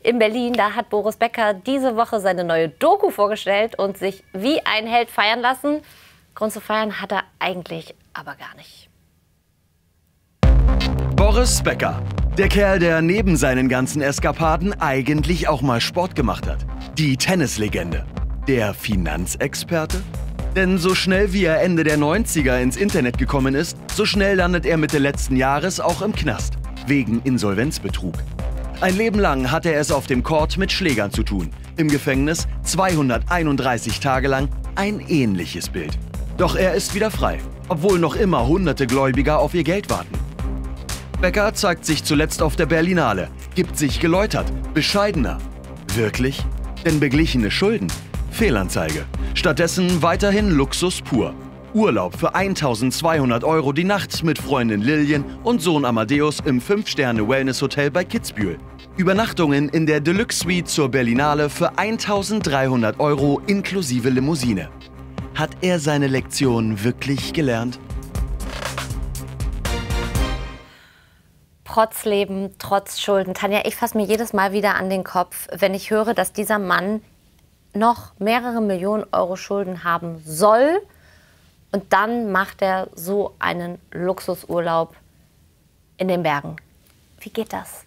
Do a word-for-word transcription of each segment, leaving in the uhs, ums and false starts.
in Berlin, da hat Boris Becker diese Woche seine neue Doku vorgestellt und sich wie ein Held feiern lassen. Grund zu feiern hat er eigentlich aber gar nicht. Boris Becker, der Kerl, der neben seinen ganzen Eskapaden eigentlich auch mal Sport gemacht hat. Die Tennislegende. Der Finanzexperte? Denn so schnell wie er Ende der neunziger ins Internet gekommen ist, so schnell landet er Mitte letzten Jahres auch im Knast. Wegen Insolvenzbetrug. Ein Leben lang hatte er es auf dem Court mit Schlägern zu tun. Im Gefängnis zweihunderteinunddreißig Tage lang ein ähnliches Bild. Doch er ist wieder frei, obwohl noch immer hunderte Gläubiger auf ihr Geld warten. Becker zeigt sich zuletzt auf der Berlinale, gibt sich geläutert, bescheidener. Wirklich? Denn beglichene Schulden? Fehlanzeige. Stattdessen weiterhin Luxus pur. Urlaub für eintausendzweihundert Euro die Nacht mit Freundin Lillian und Sohn Amadeus im fünf Sterne Wellness-Hotel bei Kitzbühel. Übernachtungen in der Deluxe-Suite zur Berlinale für eintausenddreihundert Euro inklusive Limousine. Hat er seine Lektion wirklich gelernt? Trotz Leben, trotz Schulden. Tanja, ich fasse mir jedes Mal wieder an den Kopf, wenn ich höre, dass dieser Mann noch mehrere Millionen Euro Schulden haben soll. Und dann macht er so einen Luxusurlaub in den Bergen. Wie geht das?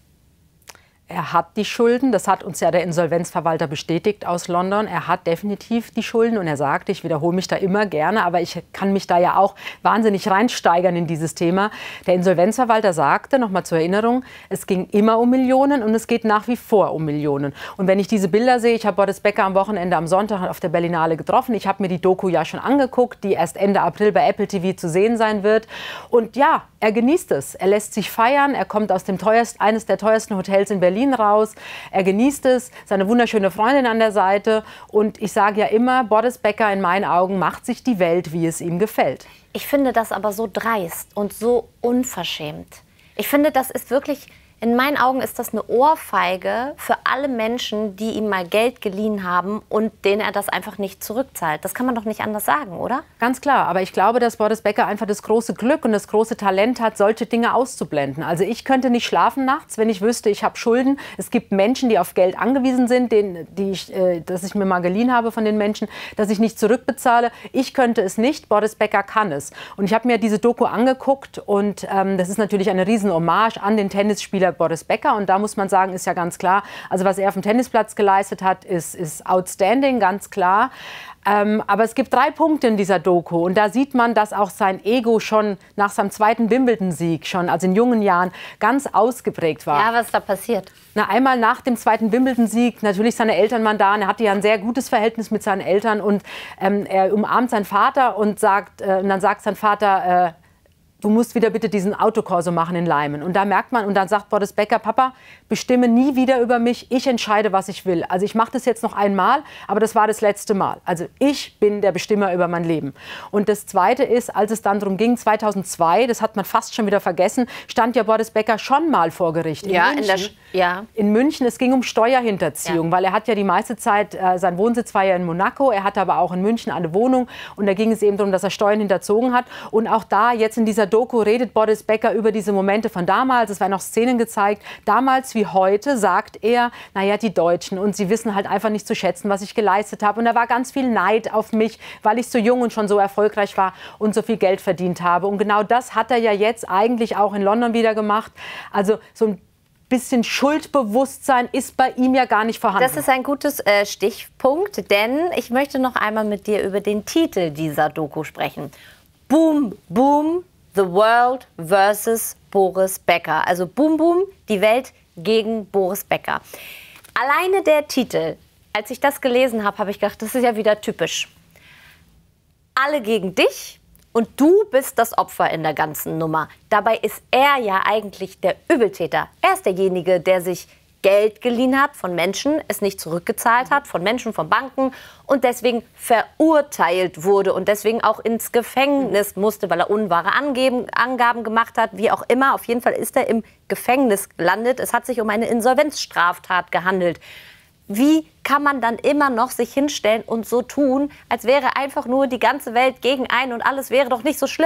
Er hat die Schulden, das hat uns ja der Insolvenzverwalter bestätigt aus London. Er hat definitiv die Schulden und er sagte, ich wiederhole mich da immer gerne, aber ich kann mich da ja auch wahnsinnig reinsteigern in dieses Thema. Der Insolvenzverwalter sagte, noch mal zur Erinnerung, es ging immer um Millionen und es geht nach wie vor um Millionen. Und wenn ich diese Bilder sehe, ich habe Boris Becker am Wochenende am Sonntag auf der Berlinale getroffen, ich habe mir die Doku ja schon angeguckt, die erst Ende April bei Apple T V zu sehen sein wird. Und ja, er genießt es, er lässt sich feiern, er kommt aus dem teuersten, eines der teuersten Hotels in Berlin raus. Er genießt es, seine wunderschöne Freundin an der Seite. Und ich sage ja immer, Boris Becker in meinen Augen macht sich die Welt, wie es ihm gefällt. Ich finde das aber so dreist und so unverschämt. Ich finde, das ist wirklich, in meinen Augen ist das eine Ohrfeige für alle Menschen, die ihm mal Geld geliehen haben und denen er das einfach nicht zurückzahlt. Das kann man doch nicht anders sagen, oder? Ganz klar, aber ich glaube, dass Boris Becker einfach das große Glück und das große Talent hat, solche Dinge auszublenden. Also ich könnte nicht schlafen nachts, wenn ich wüsste, ich habe Schulden. Es gibt Menschen, die auf Geld angewiesen sind, denen, die ich, äh, das ich mir mal geliehen habe von den Menschen, dass ich nicht zurückbezahle. Ich könnte es nicht, Boris Becker kann es. Und ich habe mir diese Doku angeguckt und ähm, das ist natürlich eine riesen Hommage an den Tennisspieler Boris Becker. Und da muss man sagen, ist ja ganz klar, also was er auf dem Tennisplatz geleistet hat, ist, ist outstanding, ganz klar. Ähm, aber es gibt drei Punkte in dieser Doku und da sieht man, dass auch sein Ego schon nach seinem zweiten Wimbledon-Sieg, schon also in jungen Jahren, ganz ausgeprägt war. Ja, was ist da passiert? Na, einmal nach dem zweiten Wimbledon-Sieg, natürlich seine Eltern waren da, und er hatte ja ein sehr gutes Verhältnis mit seinen Eltern und ähm, er umarmt seinen Vater und, sagt, äh, und dann sagt sein Vater, äh, du musst wieder bitte diesen Autokorso machen in Leimen. Und da merkt man, und dann sagt Boris Becker, Papa, bestimme nie wieder über mich, ich entscheide, was ich will. Also ich mache das jetzt noch einmal, aber das war das letzte Mal. Also ich bin der Bestimmer über mein Leben. Und das Zweite ist, als es dann darum ging, zweitausendzwei, das hat man fast schon wieder vergessen, stand ja Boris Becker schon mal vor Gericht. In ja, München. In, der Sch ja. in München, es ging um Steuerhinterziehung, ja. Weil er hat ja die meiste Zeit, äh, sein Wohnsitz war ja in Monaco, er hatte aber auch in München eine Wohnung und da ging es eben darum, dass er Steuern hinterzogen hat. Und auch da, jetzt in dieser Doku redet Boris Becker über diese Momente von damals. Es werden noch Szenen gezeigt. Damals wie heute sagt er, naja, die Deutschen und sie wissen halt einfach nicht zu schätzen, was ich geleistet habe. Und da war ganz viel Neid auf mich, weil ich so jung und schon so erfolgreich war und so viel Geld verdient habe. Und genau das hat er ja jetzt eigentlich auch in London wieder gemacht. Also so ein bisschen Schuldbewusstsein ist bei ihm ja gar nicht vorhanden. Das ist ein gutes äh, Stichpunkt, denn ich möchte noch einmal mit dir über den Titel dieser Doku sprechen. Boom, Boom, The World versus Boris Becker. Also Boom Boom, die Welt gegen Boris Becker. Alleine der Titel, als ich das gelesen habe, habe ich gedacht, das ist ja wieder typisch. Alle gegen dich und du bist das Opfer in der ganzen Nummer. Dabei ist er ja eigentlich der Übeltäter. Er ist derjenige, der sich Geld geliehen hat von Menschen, es nicht zurückgezahlt hat, von Menschen, von Banken und deswegen verurteilt wurde und deswegen auch ins Gefängnis musste, weil er unwahre Angeben, Angaben gemacht hat, wie auch immer. Auf jeden Fall ist er im Gefängnis gelandet. Es hat sich um eine Insolvenzstraftat gehandelt. Wie kann man dann immer noch sich hinstellen und so tun, als wäre einfach nur die ganze Welt gegen einen und alles wäre doch nicht so schlimm?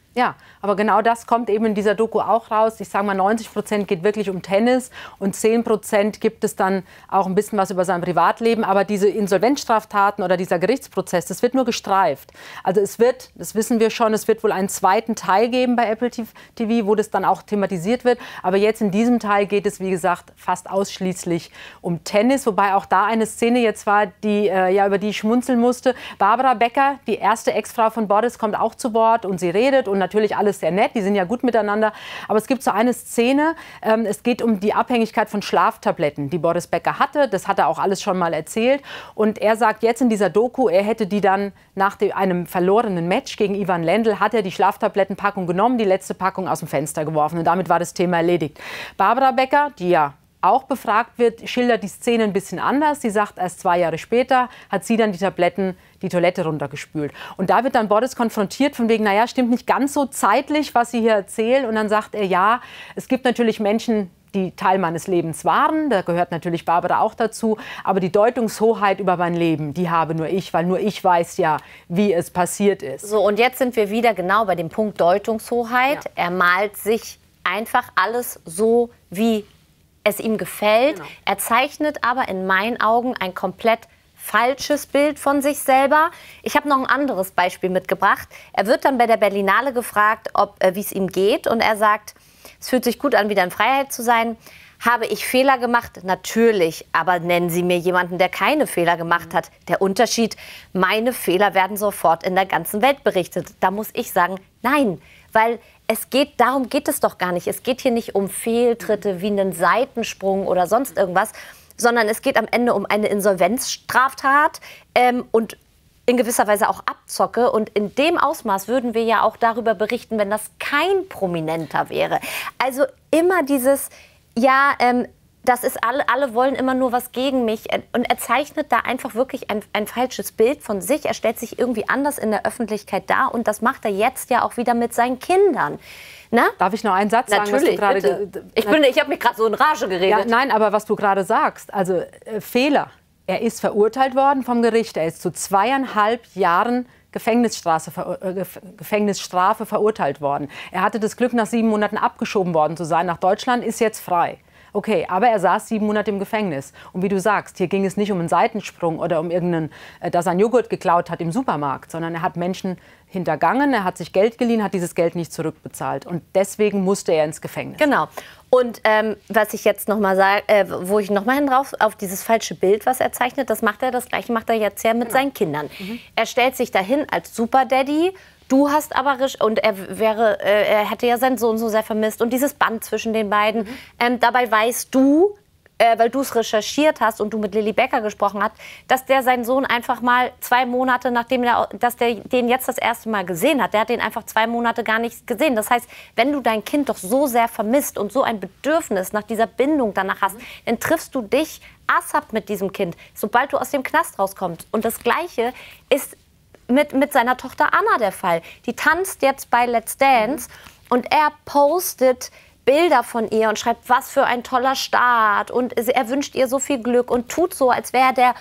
Ja, aber genau das kommt eben in dieser Doku auch raus. Ich sage mal, neunzig Prozent geht wirklich um Tennis und zehn Prozent gibt es dann auch ein bisschen was über sein Privatleben. Aber diese Insolvenzstraftaten oder dieser Gerichtsprozess, das wird nur gestreift. Also es wird, das wissen wir schon, es wird wohl einen zweiten Teil geben bei Apple T V, wo das dann auch thematisiert wird. Aber jetzt in diesem Teil geht es, wie gesagt, fast ausschließlich um Tennis. Wobei auch da eine Szene jetzt war, die, äh, ja, über die ich schmunzeln musste. Barbara Becker, die erste Ex-Frau von Boris, kommt auch zu Wort und sie redet und natürlich alles sehr nett, die sind ja gut miteinander. Aber es gibt so eine Szene, ähm, es geht um die Abhängigkeit von Schlaftabletten, die Boris Becker hatte. Das hat er auch alles schon mal erzählt. Und er sagt jetzt in dieser Doku, er hätte die dann nach dem, einem verlorenen Match gegen Ivan Lendl, hat er die Schlaftablettenpackung genommen, die letzte Packung aus dem Fenster geworfen. Und damit war das Thema erledigt. Barbara Becker, die ja auch befragt wird, schildert die Szene ein bisschen anders. Sie sagt, erst zwei Jahre später hat sie dann die Tabletten die Toilette runtergespült. Und da wird dann Boris konfrontiert von wegen, naja, stimmt nicht ganz so zeitlich, was Sie hier erzählen. Und dann sagt er, ja, es gibt natürlich Menschen, die Teil meines Lebens waren. Da gehört natürlich Barbara auch dazu. Aber die Deutungshoheit über mein Leben, die habe nur ich, weil nur ich weiß ja, wie es passiert ist. So, und jetzt sind wir wieder genau bei dem Punkt Deutungshoheit. Ja. Er malt sich einfach alles so, wie es ihm gefällt. Genau. Er zeichnet aber in meinen Augen ein komplett falsches Bild von sich selber. Ich habe noch ein anderes Beispiel mitgebracht. Er wird dann bei der Berlinale gefragt, ob, äh, wie es ihm geht. Und er sagt, es fühlt sich gut an, wieder in Freiheit zu sein. Habe ich Fehler gemacht? Natürlich. Aber nennen Sie mir jemanden, der keine Fehler gemacht hat. Der Unterschied, meine Fehler werden sofort in der ganzen Welt berichtet. Da muss ich sagen, nein. Weil es geht, darum geht es doch gar nicht. Es geht hier nicht um Fehltritte wie einen Seitensprung oder sonst irgendwas, sondern es geht am Ende um eine Insolvenzstraftat ähm, und in gewisser Weise auch Abzocke. Und in dem Ausmaß würden wir ja auch darüber berichten, wenn das kein Prominenter wäre. Also immer dieses, ja, ähm, das ist alle, alle wollen immer nur was gegen mich. Und er zeichnet da einfach wirklich ein, ein falsches Bild von sich. Er stellt sich irgendwie anders in der Öffentlichkeit dar. Und das macht er jetzt ja auch wieder mit seinen Kindern. Na? Darf ich noch einen Satz sagen? Natürlich, was du bitte. Ich, bin, ich habe mich gerade so in Rage geredet. Ja, nein, aber was du gerade sagst, also äh, Fehler. Er ist verurteilt worden vom Gericht. Er ist zu zweieinhalb Jahren Gefängnisstrafe, äh, Gefängnisstrafe verurteilt worden. Er hatte das Glück, nach sieben Monaten abgeschoben worden zu sein nach Deutschland, ist jetzt frei. Okay, aber er saß sieben Monate im Gefängnis. Und wie du sagst, hier ging es nicht um einen Seitensprung oder um irgendeinen, äh, dass er einen Joghurt geklaut hat im Supermarkt, sondern er hat Menschen hintergangen, er hat sich Geld geliehen, hat dieses Geld nicht zurückbezahlt. Und deswegen musste er ins Gefängnis. Genau. Und ähm, was ich jetzt noch mal sage, äh, wo ich noch mal hin drauf, auf dieses falsche Bild, was er zeichnet, das macht er, das Gleiche macht er jetzt ja mit genau. seinen Kindern. Mhm. Er stellt sich dahin als Superdaddy. Du hast aber, und er wäre, äh, er hätte ja seinen Sohn so sehr vermisst und dieses Band zwischen den beiden. Mhm. Ähm, dabei weißt du, äh, weil du es recherchiert hast und du mit Lilly Becker gesprochen hast, dass der seinen Sohn einfach mal zwei Monate, nachdem er, dass der den jetzt das erste Mal gesehen hat, der hat den einfach zwei Monate gar nicht gesehen. Das heißt, wenn du dein Kind doch so sehr vermisst und so ein Bedürfnis nach dieser Bindung danach hast, mhm. dann triffst du dich ASAP mit diesem Kind, sobald du aus dem Knast rauskommst. Und das Gleiche ist Mit, mit seiner Tochter Anna der Fall. Die tanzt jetzt bei Let's Dance mhm. und er postet Bilder von ihr und schreibt, was für ein toller Start. Und er wünscht ihr so viel Glück und tut so, als wäre der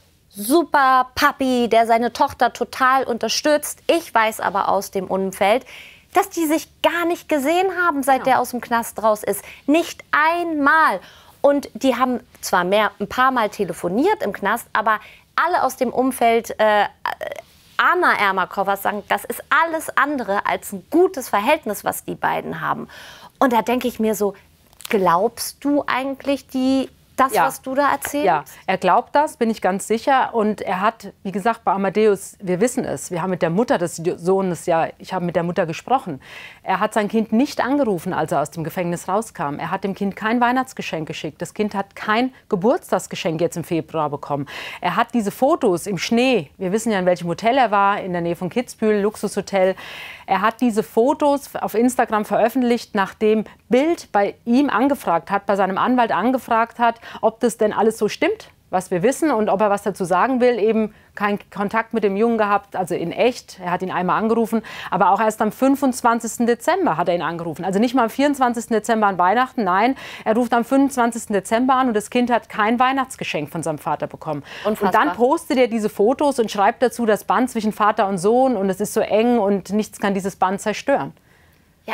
super Papi, der seine Tochter total unterstützt. Ich weiß aber aus dem Umfeld, dass die sich gar nicht gesehen haben, seit ja. der aus dem Knast raus ist. Nicht einmal. Und die haben zwar mehr, ein paar Mal telefoniert im Knast, aber alle aus dem Umfeld äh, Anna Ermakova sagen, das ist alles andere als ein gutes Verhältnis, was die beiden haben. Und da denke ich mir so, glaubst du eigentlich die, das, ja. was du da erzählst? Ja, er glaubt das, bin ich ganz sicher. Und er hat, wie gesagt, bei Amadeus, wir wissen es, wir haben mit der Mutter des Sohnes, ja, ich habe mit der Mutter gesprochen. Er hat sein Kind nicht angerufen, als er aus dem Gefängnis rauskam. Er hat dem Kind kein Weihnachtsgeschenk geschickt. Das Kind hat kein Geburtstagsgeschenk jetzt im Februar bekommen. Er hat diese Fotos im Schnee, wir wissen ja, in welchem Hotel er war, in der Nähe von Kitzbühel, Luxushotel. Er hat diese Fotos auf Instagram veröffentlicht, nachdem Bild bei ihm angefragt hat, bei seinem Anwalt angefragt hat, ob das denn alles so stimmt, was wir wissen. Und ob er was dazu sagen will, eben keinen Kontakt mit dem Jungen gehabt, also in echt. Er hat ihn einmal angerufen, aber auch erst am fünfundzwanzigsten Dezember hat er ihn angerufen. Also nicht mal am vierundzwanzigsten Dezember an Weihnachten, nein, er ruft am fünfundzwanzigsten Dezember an und das Kind hat kein Weihnachtsgeschenk von seinem Vater bekommen. Unfassbar. Und dann postet er diese Fotos und schreibt dazu das Band zwischen Vater und Sohn und es ist so eng und nichts kann dieses Band zerstören. Ja.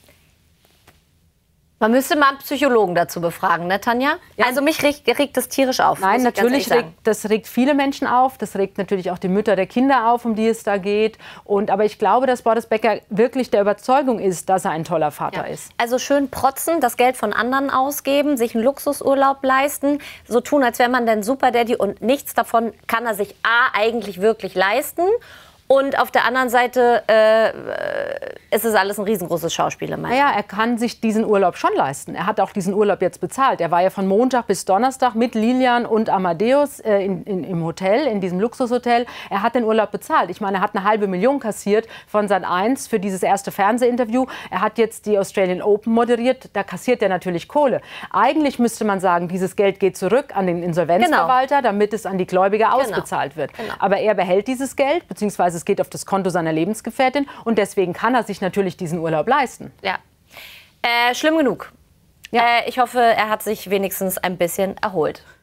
Man müsste mal einen Psychologen dazu befragen, ne, Tanja? Ja. Also mich regt, regt das tierisch auf. Nein, muss ich ganz natürlich ehrlich regt, das regt viele Menschen auf. Das regt natürlich auch die Mütter der Kinder auf, um die es da geht. Und, aber ich glaube, dass Boris Becker wirklich der Überzeugung ist, dass er ein toller Vater Ja. ist. Also schön protzen, das Geld von anderen ausgeben, sich einen Luxusurlaub leisten, so tun, als wäre man der Superdaddy und nichts davon kann er sich A, eigentlich wirklich leisten. Und auf der anderen Seite äh, ist es alles ein riesengroßes Schauspiel. Naja, er kann sich diesen Urlaub schon leisten. Er hat auch diesen Urlaub jetzt bezahlt. Er war ja von Montag bis Donnerstag mit Lilian und Amadeus äh, in, in, im Hotel, in diesem Luxushotel. Er hat den Urlaub bezahlt. Ich meine, er hat eine halbe Million kassiert von Sat eins für dieses erste Fernsehinterview. Er hat jetzt die Australian Open moderiert. Da kassiert er natürlich Kohle. Eigentlich müsste man sagen, dieses Geld geht zurück an den Insolvenzverwalter, genau, damit es an die Gläubiger genau. ausbezahlt wird. Genau. Aber er behält dieses Geld, beziehungsweise es geht auf das Konto seiner Lebensgefährtin und deswegen kann er sich natürlich diesen Urlaub leisten. Ja. Äh, schlimm genug. Ja. Äh, ich hoffe, er hat sich wenigstens ein bisschen erholt.